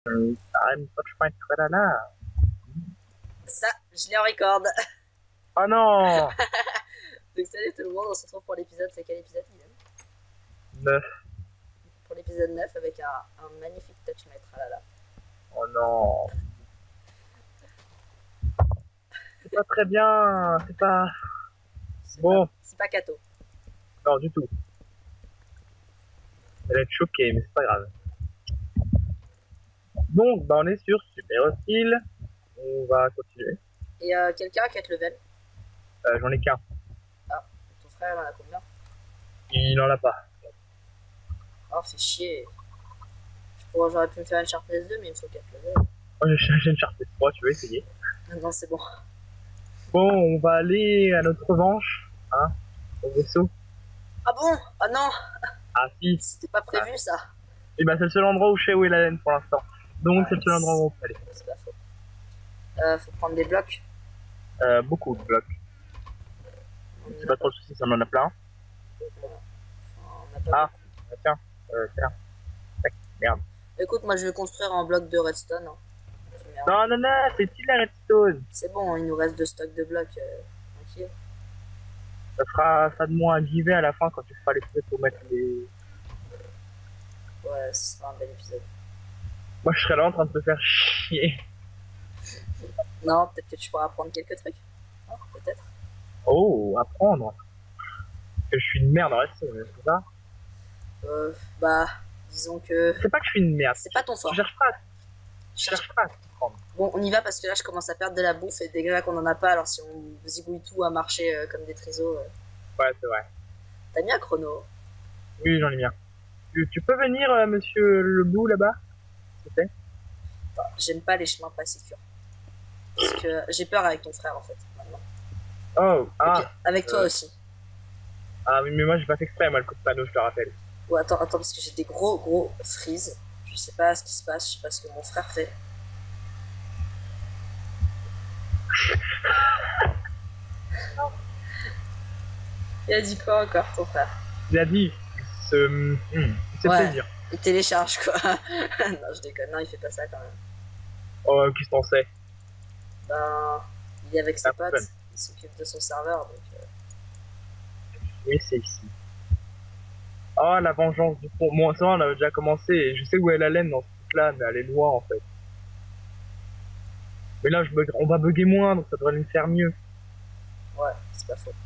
I'm such my tralala. Ça, je l'ai en record. Oh non. Donc salut tout le monde, on se retrouve pour l'épisode, c'est quel épisode Dylan? 9. Pour l'épisode 9 avec un magnifique touch maître, ah là là. Oh non. C'est pas très bien, c'est pas... Bon. C'est pas Kato. Non, du tout. Elle va être choquée, mais c'est pas grave. Donc, bah on est sur Super Hostile. On va continuer. Et quelqu'un a 4 level. J'en ai qu'un. Ah, ton frère en a combien? Il en a pas. Oh, fait chier. J'aurais pu me faire une Sharpness 2, mais il me faut 4 levels. Moi j'ai une Sharpness 3, tu veux essayer? Non, c'est bon. Bon, on va aller à notre revanche, hein, au vaisseau. Ah bon? Ah non! Ah si. C'était pas prévu ça. Et bah c'est le seul endroit où je sais où est la laine pour l'instant. Donc c'est le seul endroit où on peut aller. C'est pas faux. Faut prendre des blocs. Beaucoup de blocs. C'est pas trop le souci, ça en a plein. On a pas Tiens, tiens. Merde. Écoute, moi je vais construire en bloc de redstone. Hein. Non, non, non, c'est il la redstone. C'est bon, il nous reste 2 stocks de blocs. Tranquille. Ça fera ça de moins à giver à la fin quand tu feras les trucs pour mettre les... Ouais, ce sera un bel épisode. Moi je serais là en train de te faire chier. Non, peut-être que tu pourras apprendre quelques trucs. Oh, peut-être. Oh, apprendre. Que je suis une merde en redstone, c'est ça? Bah, disons que... C'est pas que je suis une merde. C'est pas ton sort. Je cherche pas. Je cherche pas à comprendre. Bon, on y va parce que là je commence à perdre de la bouffe et déjà qu'on en a pas, alors si on zigouille tout à marcher comme des trisos... Ouais, c'est vrai. T'as mis un chrono? Oui, j'en ai bien. Tu peux venir, monsieur le bout là-bas? S'il te plaît? J'aime pas les chemins pas sécures. Parce que j'ai peur avec ton frère en fait, maintenant. Oh, ah. Okay. Avec toi aussi. Ah oui, mais moi j'ai pas fait exprès, moi, le coup de panneau, je te rappelle. Oh, attends, parce que j'ai des gros freeze. Je sais pas ce qui se passe, je sais pas ce que mon frère fait. Il a dit quoi encore, ton frère? Il a dit, c'est plaisir. Il télécharge quoi. Non, je déconne, non, il fait pas ça quand même. Oh, qu'est-ce que t'en sais? Ben, il est avec ses potes, il s'occupe de son serveur, donc... Oui, c'est ici. Oh, la vengeance du pont. Moi, ça, on avait déjà commencé, et je sais où est la laine dans ce truc-là, mais elle est loin, en fait. Mais là, on va bugger moins, donc ça devrait nous faire mieux. Ouais, c'est pas faux.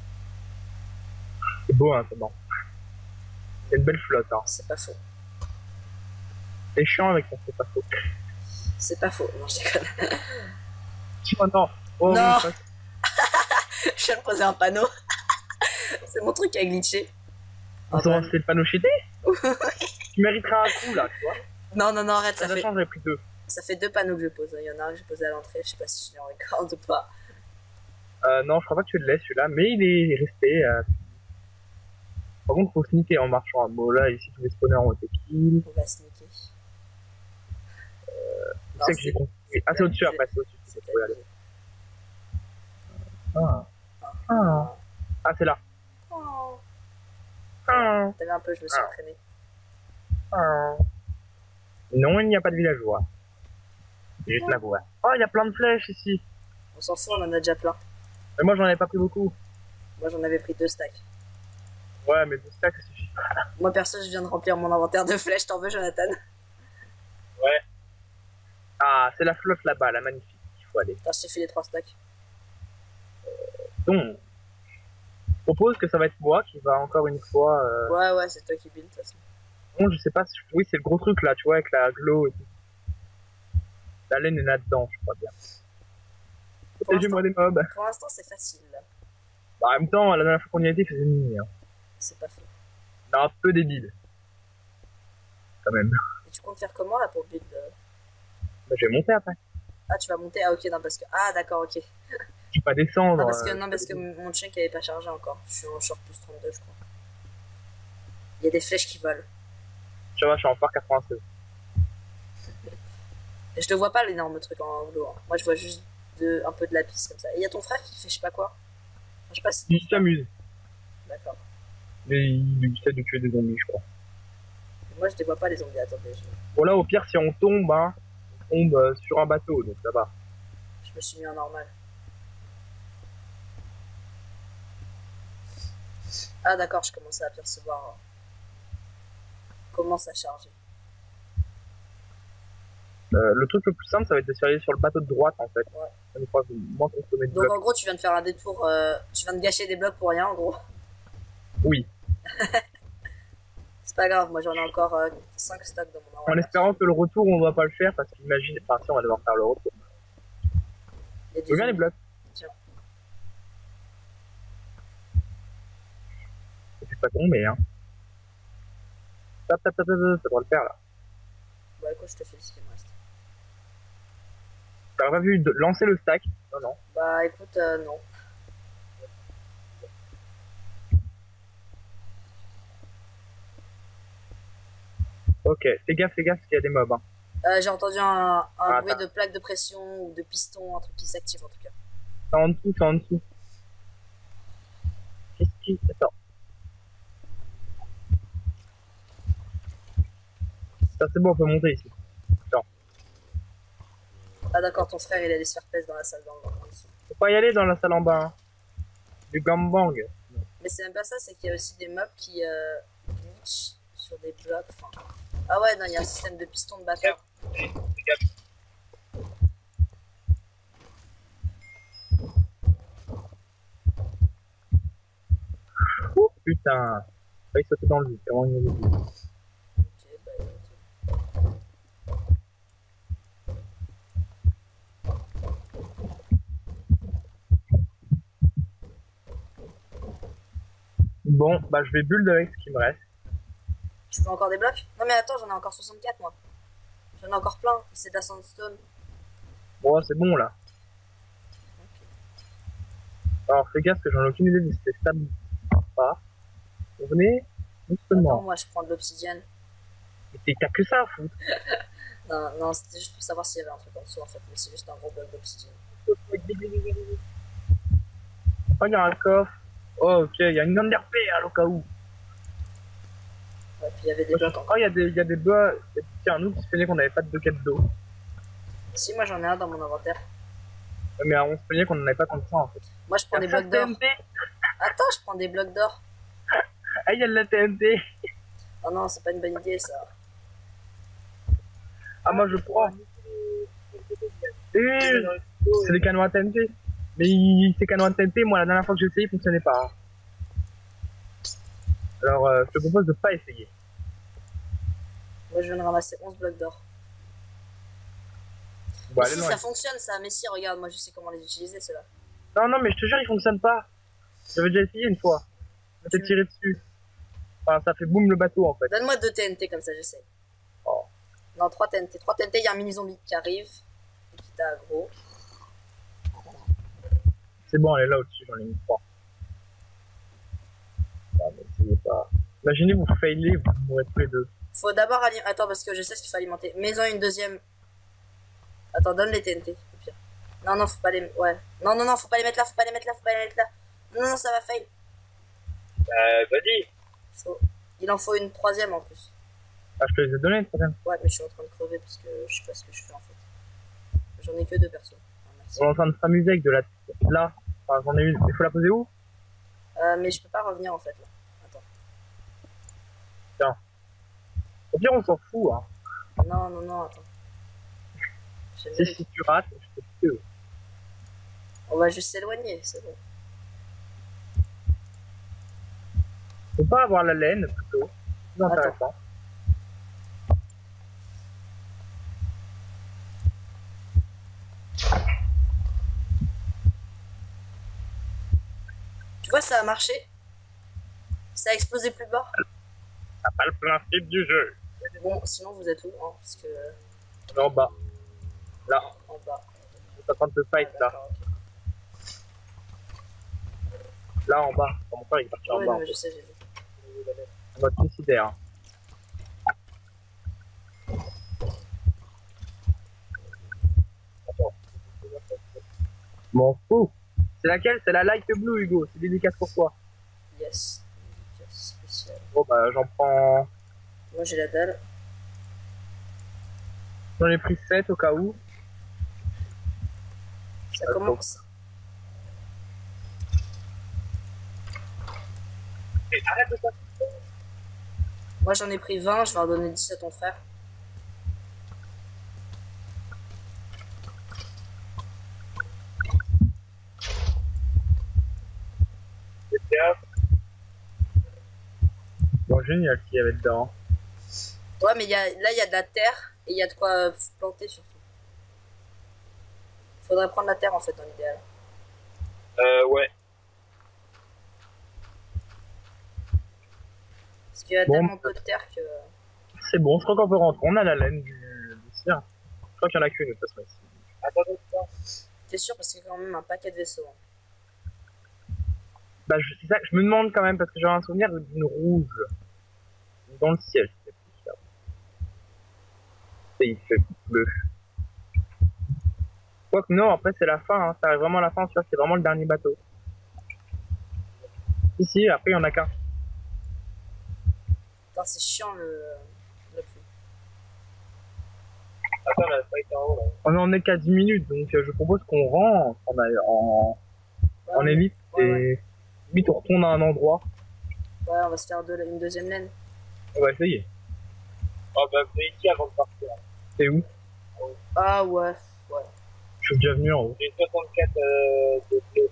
C'est beau, hein, c'est bon. C'est une belle flotte, hein. C'est pas faux. C'est chiant avec ton c'est pas faux. C'est pas faux, non, je déconne. Oh non. Oh, non. Oui, je viens de poser un panneau. C'est mon truc qui a glitché. C'est le panneau cheaté. Tu mériterais un coup, là, tu vois. Non, arrête, ça fait... J'en ai pris 2. Ça fait 2 panneaux que je pose. Il y en a un que j'ai posé à l'entrée, je sais pas si je l'ai en record ou pas. Non, je crois pas que tu le laisses celui-là, mais il est resté. Par contre, faut sneaker en marchant. Bon, là, ici, tous les spawners ont été kills. On va sneaker. Tu sais que j'ai compris. Ah, c'est au-dessus après, c'est au-dessus. C'est faut y aller. Ah, c'est là. Oh. Ah. T'as vu un peu, je me suis entraîné. Non, il n'y a pas de villageois. C'est juste la voie. Oh, il y a plein de flèches ici. On s'en fout, on en a déjà plein. Mais moi, j'en avais pas pris beaucoup. Moi, j'en avais pris 2 stacks. Ouais, mais 2 stacks, ça suffit pas. Moi, perso, je viens de remplir mon inventaire de flèches. T'en veux, Jonathan? Ouais. Ah, c'est la flotte là-bas, la magnifique. Il faut aller. Attends, je t'ai fait les 3 stacks. Donc, je propose que ça va être moi qui va encore une fois... Ouais, c'est toi qui build, de toute façon. Bon, je sais pas si... Oui, c'est le gros truc là, tu vois, avec la glow et tout. La laine est là-dedans, je crois bien. Protégez-moi des mobs. Pour l'instant, c'est facile. Bah, en même temps, la dernière fois qu'on y a été, il faisait nuit. Hein. C'est pas faux. Non, un peu débile. Quand même. Et tu comptes faire comment là pour build Bah, je vais monter après. Ah, tu vas monter? Ah, ok, non, parce que... Ah, d'accord, ok. Je vais pas descendre. Non, parce que mon check avait pas chargé encore. Je suis en short plus 32, je crois. Il y a des flèches qui volent. Tu vois, je suis en phare 96. Et je le vois pas l'énorme truc en glow. Hein. Moi, je vois juste un peu de la piste comme ça. Et il y a ton frère qui fait je sais pas quoi. Je sais pas si... Il s'amuse. D'accord. Mais il essaie de tuer des zombies, je crois. Moi, je les vois pas, les zombies. Attendez, Bon, là, au pire, si on tombe, hein, on tombe sur un bateau, donc ça va. je me suis mis en normal. Ah, d'accord, je commence à apercevoir. Commence à charger. Le truc le plus simple, ça va être de s'y sur le bateau de droite, en fait. Ouais. Ça nous fera moins consommer de Donc, blocs. en gros, tu viens de faire un détour. Tu viens de gâcher des blocs pour rien, en gros. Oui. C'est pas grave, moi j'en ai encore 5 stocks dans mon En inventaire. espérant que le retour, on va pas le faire, parce qu'imagine, enfin, si, on va devoir faire le retour. Il y a Je veux bien les blocs. Tiens. Je suis pas tombé, hein. Tap, tap, tap, tap, ça doit le faire, là. Bah, écoute, je te fais ce qu'il me reste. T'as pas vu de lancer le stack? Non, non. Bah, écoute, non. Ok, fais gaffe, parce qu'il y a des mobs, hein. J'ai entendu un bruit Attends. de plaque de pression ou de piston, un truc qui s'active en tout cas. C'est en dessous, c'est en dessous. Qu'est-ce qui... Attends. Ça, c'est bon, on peut monter ici. Attends. Ah, d'accord, ton frère il allait se faire pèse dans la salle en dessous. Faut pas y aller dans la salle en bas, hein. Du gambang. Mais c'est même pas ça, c'est qu'il y a aussi des mobs qui glitch sur des blocs. Enfin... Ah ouais, non, il y a un système de piston de bâtard. Fais gaffe. Oh, putain. Failli sauter dans le vide, comment il y avait dit. Ok, bah écoute. Bon, bah je vais build avec ce qui me reste. Tu veux encore des blocs? Non mais attends, j'en ai encore 64 moi. J'en ai encore plein, c'est de la sandstone. Bon, c'est bon là. Ok. Alors fais gaffe que j'en ai aucune idée de si c'est stable ou pas. Vous venez Attends, doucement. moi je prends de l'obsidienne. Mais t'as que ça à foutre. Non, non, c'était juste pour savoir s'il y avait un truc en dessous en fait, mais c'est juste un gros bloc d'obsidienne. Oh, il y a un coffre. Oh, ok, il y a une underpair au cas où. Ouais, puis il y avait des blocs encore. Oh, il y a des bas. Tiens, nous qui se plaignait qu'on n'avait pas de bucket d'eau. Si, moi j'en ai un dans mon inventaire. Mais on se plaignait qu'on n'en avait pas tant que ça en fait. Moi je prends des blocs d'or. TNT. Attends, je prends des blocs d'or. Ah, il y a de la TNT. Oh non, c'est pas une bonne idée ça. Ah, moi je prends. C'est des canons à TNT. Mais ces canons à TNT, moi la dernière fois que j'ai essayé, ils fonctionnaient pas. Hein. Alors, je te propose de pas essayer. Moi je viens de ramasser 11 blocs d'or. Bon, Mais allez, si, non, ça fonctionne ça. Mais si, regarde, moi je sais comment les utiliser ceux-là. non, mais je te jure, ils fonctionnent pas. J'avais déjà essayé une fois. Je m'étais tiré dessus. Enfin, ça fait boum le bateau en fait. Donne-moi 2 TNT comme ça, j'essaye. Oh. Non, 3 TNT. 3 TNT, il y a un mini zombie qui arrive et qui t'a aggro. C'est bon, elle est là au-dessus, j'en ai mis 3. Non, mais essayez pas. Imaginez, vous failez, vous mourrez tous les deux. Faut d'abord alimenter. Attends, parce que je sais ce qu'il faut alimenter. Mets-en une deuxième. Attends, donne les TNT, au pire. Non, non, faut pas les. Ouais. Non, non, non, faut pas les mettre là, faut pas les mettre là, faut pas les mettre là. Non, non, ça va fail. Vas-y. Faut... Il en faut une troisième en plus. Ah, je te les ai donnés, le problème. Ouais, mais je suis en train de crever parce que je sais pas ce que je fais en fait. J'en ai que 2 persos. Ah, merci. On est en train de s'amuser avec de la... Là. Enfin, j'en ai une. Il faut la poser où? Mais je peux pas revenir en fait là. Attends. Tiens. Au pire, on s'en fout, hein. Non, non, non, attends. C'est si tu rates, je te tue. On va juste s'éloigner, c'est bon. Faut pas avoir la laine, plutôt. C'est plus intéressant. Tu vois, ça a marché. Ça a explosé plus bas. T'as pas le principe du jeu. Bon, sinon vous êtes où hein, parce que... On est en bas. Là. En bas. On est en train de se fight, Ah, là. d'accord, ok. Là, en bas. Mon frère, il est parti en Ouais, bas. non, mais je sais, j'ai vu. En mode suicidaire. Attends. M'en fous. C'est laquelle? C'est la light blue, Hugo. C'est dédicace pour toi. Yes. Yes, spécial. Bon, bah, j'en prends Moi j'ai la dalle. J'en ai pris 7 au cas où. Ça commence. Arrête de ça. Moi j'en ai pris 20, je vais en donner 10 à ton frère. Bon, génial qu'il y avait dedans. Ouais, mais là il y a de la terre et il y a de quoi planter surtout. Faudrait prendre la terre en fait dans l'idéal. Ouais. Parce qu'il y a Bon. tellement peu de terre que. C'est bon, je crois qu'on peut rentrer. On a la laine du cire. Je crois qu'il y en a qu'une de toute façon ici. Attends. T'es sûr parce qu'il y a quand même un paquet de vaisseaux. Hein. Bah, c'est ça que je me demande quand même parce que j'ai un souvenir d'une rouge dans le ciel. Et il fait bleu. Quoique non, après c'est la fin, hein. Ça arrive vraiment à la fin, tu vois, c'est vraiment le dernier bateau. Ici, après il y en a qu'un. Putain, c'est chiant le pluie. Attends, là, c'est en haut, là. On en est qu'à 10 minutes, donc je propose qu'on rentre en élite et vite on retourne à un endroit. Ouais, on va se faire une deuxième laine. On va essayer. Oh bah c'est ici avant de partir. C'est où? Ah ouais. Je suis déjà venu en haut. J'ai 64 de bleu.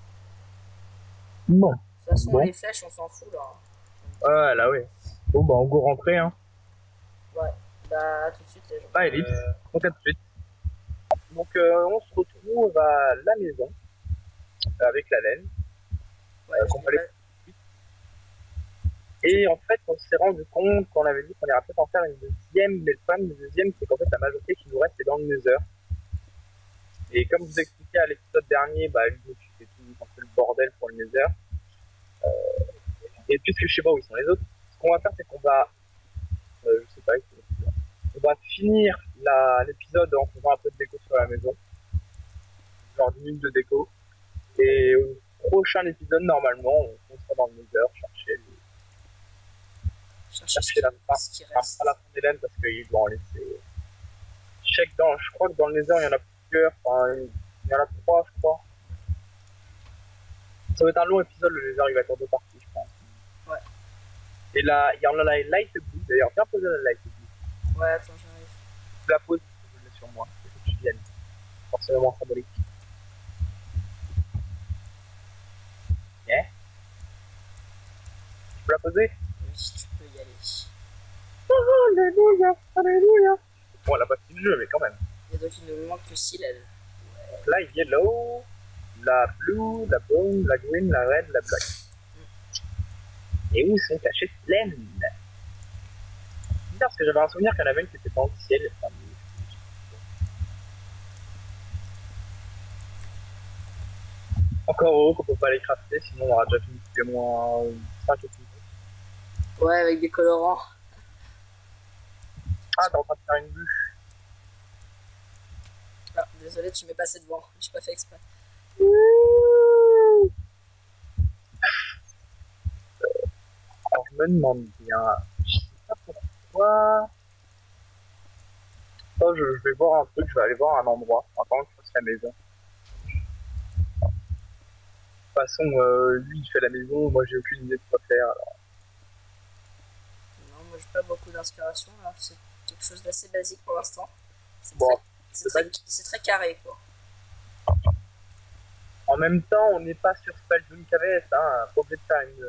Bon. De toute façon, bon. Les flèches, on s'en fout là. Ouais, là oui. Bon bah on go rentrer hein. Ouais. Bah tout de suite les gens. Bah ellipse. Donc à tout de suite. Donc on se retrouve à la maison avec la laine. Ouais, Et en fait, on s'est rendu compte qu'on avait dit qu'on irait peut-être en faire une deuxième, mais le problème de deuxième, c'est qu'en fait, la majorité qui nous reste, c'est dans le Nether. Et comme je vous expliquais à l'épisode dernier, bah, lui, c'est tout un peu le bordel pour le Nether. Et puisque je sais pas où ils sont les autres, ce qu'on va faire, c'est qu'on va, je sais pas, on va finir l'épisode en faisant un peu de déco sur la maison. Genre 10 minutes de déco. Et au prochain épisode, normalement, on sera dans le Nether, chercher la fin, à la fin d'Hélène parce qu'il doit en laisser. Je crois que dans le Nether il y en a plusieurs, enfin, il y en a 3 je crois. Ça va être un long épisode, le Nether il va être en 2 parties je pense. Ouais. Et là, il y en a la light blue d'ailleurs, viens poser la light blue. Ouais, attends, j'arrive. Je la pose, je la mets sur moi, il faut que tu viennes. Forcément symbolique. Yeah. Tu peux la poser? Oui, tu peux y aller. Oh, alléluia, alléluia. Bon, elle a pas fini le jeu, mais quand même. Et donc, il ne manque que 6 LED. Ouais. La yellow, la blue, la brown, la green, la red, la black. Et où sont cachées pleines? C'est bizarre parce que j'avais un souvenir qu'il y en avait une qui était dans le ciel. Enfin, encore heureux qu'on peut pas les crafter, sinon on aura déjà fini depuis au moins 5 minutes. Ouais, avec des colorants. Ah, t'es en train de faire une bûche. Ah, désolé, tu m'es passé devant. J'ai pas fait exprès. Alors, je me demande bien. Je sais pas pourquoi. Oh, je vais voir un truc, je vais aller voir un endroit. Attends que je fasse la maison. De toute façon, lui il fait la maison, moi j'ai aucune idée de quoi faire. Alors. Non, moi j'ai pas beaucoup d'inspiration là. C'est quelque chose d'assez basique pour l'instant. C'est bon, très carré quoi. En même temps, on n'est pas sur Spelljunk KVS, hein, pas obligé de faire une.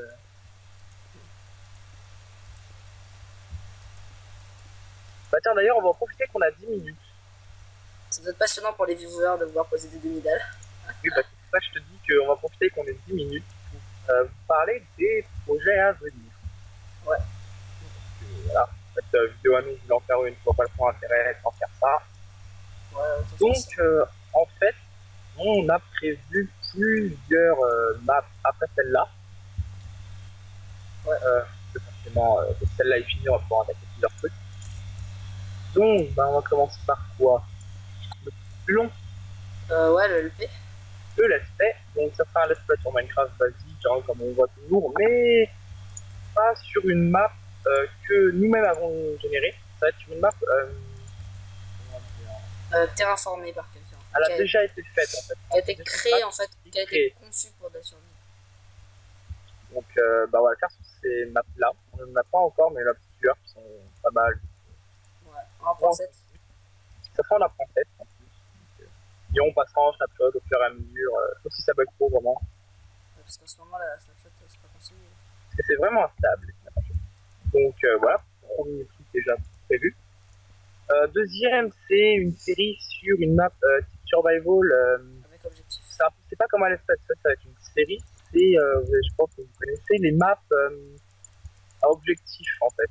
Bah tiens, d'ailleurs, on va en profiter qu'on a 10 minutes. Ça doit être passionnant pour les viewers de voir poser des demi-dalles. Oui, bah c'est pour ça que je te dis qu'on va profiter qu'on ait 10 minutes pour vous parler des projets à venir. Ouais. Voilà, cette vidéo à nous, je voulais en faire une, je vois pas le point intérêt d'en faire ça. Ouais, donc, en fait, on a prévu plusieurs maps après celle-là. Ouais. Forcément, celle-là est finie, on va pouvoir attaquer plusieurs trucs. Donc, bah, on va commencer par quoi? Le plus long. Ouais, le LP. Le let's play. Donc, ça sera un let's play sur Minecraft basique, genre comme on voit toujours, mais pas sur une map que nous-mêmes avons générée. Ça va être une map comment dire, Terraformée par quelqu'un. elle a déjà été faite en fait. Elle a été créée en fait, qui a été conçue pour de la survie. Donc bah, on va le faire sur ces maps là. On n'en a pas encore, mais il y en a plusieurs qui sont pas mal. Ouais, on prend 7. Ça fait on apprend 7 en plus. Et on passera en snapshot au fur et à mesure, sauf si ça bug trop vraiment. Parce qu'en ce moment la snapshot c'est pas conseillé. Parce que c'est vraiment instable. Donc voilà, premier truc déjà prévu. Deuxième, c'est une série sur une map type survival. Avec objectif. C'est pas comme à l'espace, ça va être une série. C'est, je pense que vous connaissez, les maps à objectif en fait.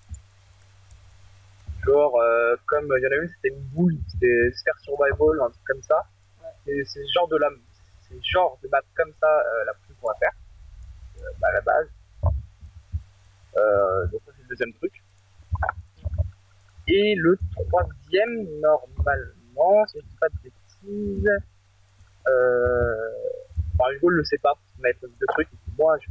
Genre, comme il y en a une, c'était une boule, c'était Sphere Survival, un truc comme ça. Ouais. Et c'est ce genre de map comme ça la plus qu'on va faire. Bah, à la base. Donc ça c'est le deuxième truc. Et le troisième, normalement, si je dis pas de bêtises, enfin Hugo ne le sait pas, parce qu'on avait posé deux trucs, et puis moi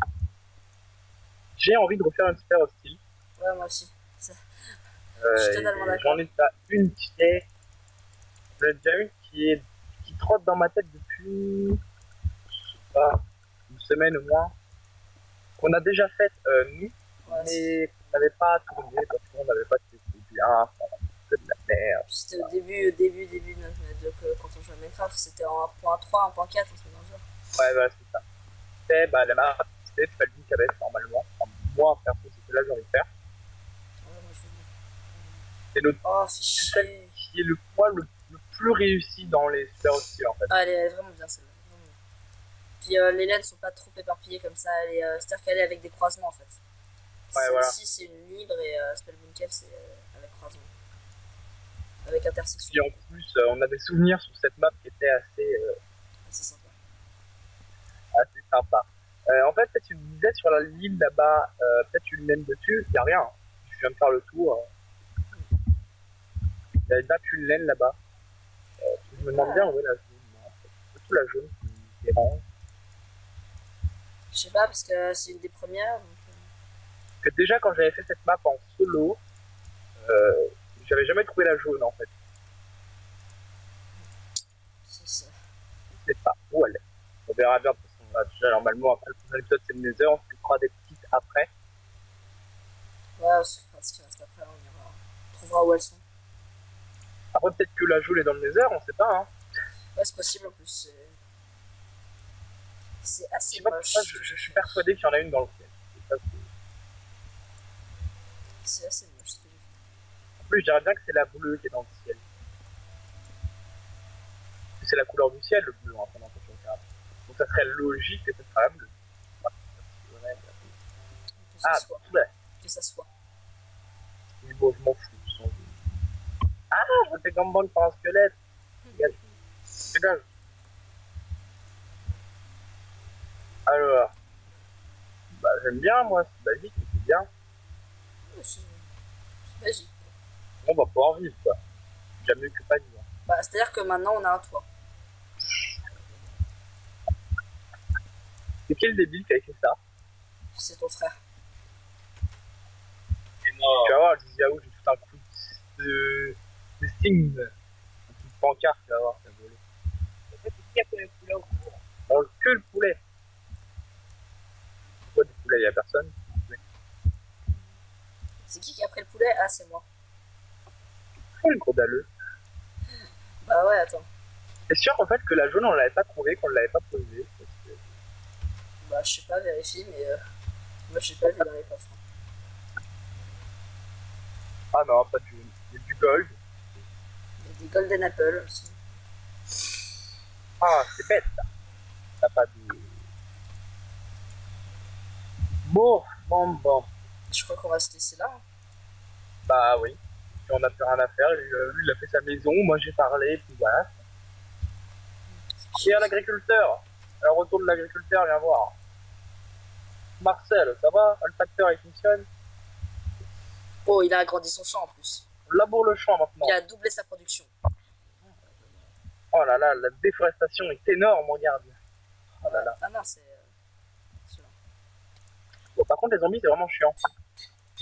j'ai envie de refaire une sphère hostile. Ouais, moi aussi. Ça. Je suis totalement d'accord. J'en ai pas une qui est. J'en ai déjà une qui trotte dans ma tête depuis. Je sais pas, une semaine au moins. Qu'on a déjà faite nous, ouais, mais qu'on n'avait pas tourné parce qu'on n'avait pas testé bien, que de la merde. C'était au début de notre médoc quand on jouait à Minecraft, c'était en 1.3, 1.4, on se met dans le jeu. Ouais, voilà, c'est ça. C'était la map, c'était Falvin qui avait normalement. Enfin, moi, perso, c'était là que j'ai envie de faire. Ouais, moi je veux dire. C'est notre. Oh, c'est celle qui est le plus réussi dans les super hostiles en fait. Ah, elle est vraiment bien celle-là. Puis les laines sont pas trop éparpillées comme ça, c'est-à-dire qu'elle est avec des croisements en fait. Ouais, voilà. Celle-ci c'est une libre et Spellbunkel c'est avec croisement. Avec intersection. Et en plus, on a des souvenirs sur cette map qui étaient assez sympa. Assez sympa. En fait, tu me disais sur l'île là-bas, peut-être une laine dessus, il n'y a rien. Je viens de faire le tour. Il n'y avait pas qu'une laine là-bas. Je me demande bien où est la jaune. C'est surtout la jaune qui dérange. Je sais pas, parce que c'est une des premières. Donc... Que déjà, quand j'avais fait cette map en solo, j'avais jamais trouvé la jaune en fait. C'est ça. Je sais pas où elle est. On verra bien, parce qu'on a déjà normalement, après le prochain épisode, c'est le Nether, on se fera des petites après. Ouais, on se fera ce qui reste après, on trouvera où elles sont. Après, peut-être que la jaune est dans le Nether, on sait pas. Hein. Ouais, c'est possible en plus. C'est assez moche. Je suis persuadé qu'il y en a une dans le ciel. C'est assez moche ce que j'ai fait. En plus, je dirais bien que c'est la bleue qui est dans le ciel. C'est la couleur du ciel, le bleu, hein, pendant que tu regardes. Donc ça serait logique que ce sera la bleue. Ah, ouais. Que ça soit. Oui, bon, je m'en fous. Ah, je me fais gambang par un squelette. Dégage. Alors, bah, j'aime bien, moi, c'est basique, mais c'est bien. Ouais, c'est basique. On va pouvoir vivre, quoi. J'aime mieux que pas vivre. Bah, c'est-à-dire que maintenant, on a un toit. C'est quel débile qui a fait ça? C'est ton frère. Et non. Tu vas voir, je dis Yahoo, j'ai tout un coup de signe. Un coup de pancarte, tu vas voir, ça va voler. En fait, c'est qui a fait le poulet en cours? On que le poulet. Pourquoi du poulet? Il n'y a personne. C'est qui a pris le poulet? Ah, c'est moi. C'est le gros dalleux. Bah ouais, attends. C'est sûr en fait que la jaune on l'avait pas trouvée, qu'on l'avait pas posée. Que... Bah je sais pas, vérifie, mais moi j'ai pas vu dans les coffres. Ah non, pas de jaune. Il y a du gold. Il y a des golden apple aussi. Ah, c'est bête ça. T'as pas de... Bon. Je crois qu'on va se laisser là. Hein. Bah oui. Puis on a plus rien à faire. Lui il a fait sa maison, moi j'ai parlé, puis voilà. Et à l'agriculteur. Alors retour de l'agriculteur, viens voir. Marcel, ça va? Le facteur il fonctionne? Oh, il a agrandi son champ en plus. On laboure le champ maintenant. Il a doublé sa production. Oh là là, la déforestation est énorme, regarde. Oh là là. Ah non, c'est... Bon, par contre, les zombies, c'est vraiment chiant.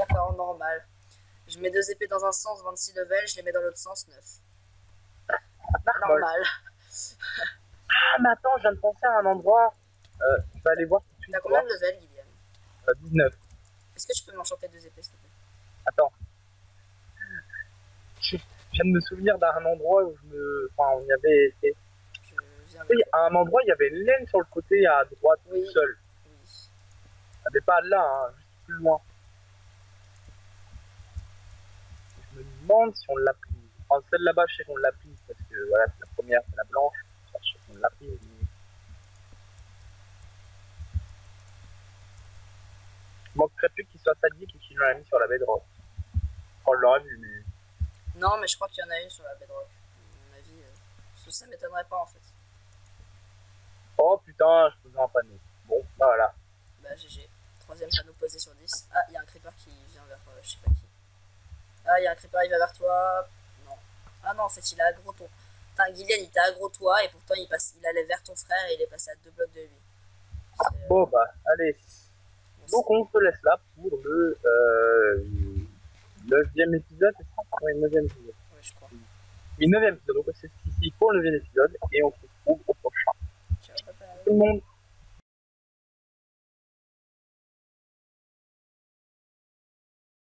d'accord, normal. Je mets 2 épées dans un sens, 26 levels, je les mets dans l'autre sens, 9. Normal. Ah, mais attends, je viens de penser à un endroit. Je vais aller voir tout de suite. T'as combien de levels, Guillaume 19. Est-ce que tu peux m'enchanter 2 épées, s'il te plaît? Attends. Je viens de me souvenir d'un endroit où on y avait été. Oui, à un endroit, il y avait une laine sur le côté à droite, oui. seule. Oui. Elle n'est pas là, hein, juste plus loin. Je me demande si on l'a prise. Enfin, celle là-bas, je sais qu'on l'a prise parce que voilà, c'est la première, c'est la blanche. Je sais qu'on l'a prise. Mais... il manquerait plus qu'il soit sadique et qu'il l'a mis sur la bedrock. On l'aurait vu, mais. Non, mais je crois qu'il y en a une sur la bedrock. À mon avis, ça m'étonnerait pas en fait. Oh putain, je faisais un panneau. Bon, bah voilà. Bah GG. 3ème panneau posé sur 10. Ah, il y a un creeper qui vient vers je sais pas qui. Ah, il y a un creeper, il va vers toi. Non. Ah non, en fait, il a aggro ton. Enfin, Guylian, il t'a aggro toi et pourtant il allait vers ton frère et il est passé à 2 blocs de lui. Bon, bah, allez. Donc, on se laisse là pour le 9e épisode, c'est ça? Oui, 9e épisode. Ouais, je crois. Oui, 9e épisode, donc c'est ici pour le 9e épisode et on se retrouve au prochain. Ciao, bye bye. Tout le monde.